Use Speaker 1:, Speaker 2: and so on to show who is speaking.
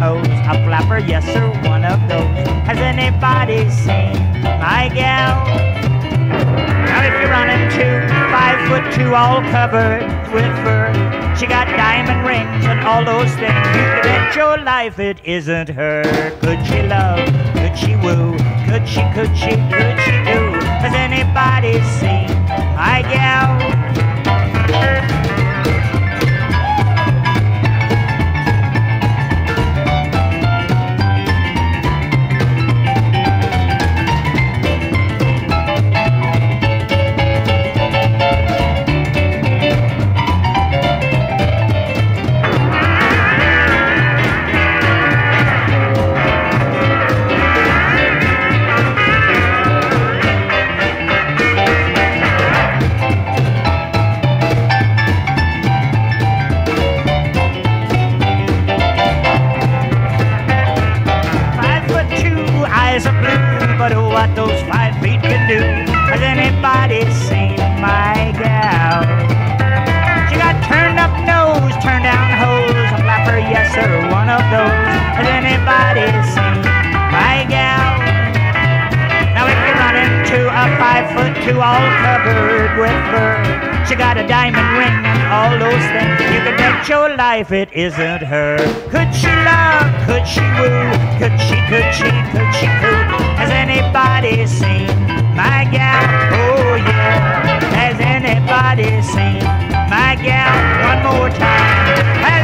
Speaker 1: hose, a flapper, yes sir, one of those. Has anybody seen my gal? Now if you're running 5'2", all covered with fur, she got diamond rings and all those things. You can bet your life it isn't her. Could she love? Could she woo? Could she do? Has anybody seen my gal? But oh, what those 5 feet can do. Has anybody seen my gal? She got turned up nose, turned down hose, a flapper, yes sir, one of those. Has anybody seen my gal? Now if you run into a 5'2", all covered with fur, she got a diamond ring and all those things. You can bet your life it isn't her. Could she love? Could she woo? Could she coo? Has anybody seen my gal? Oh yeah. Has anybody seen my gal? One more time.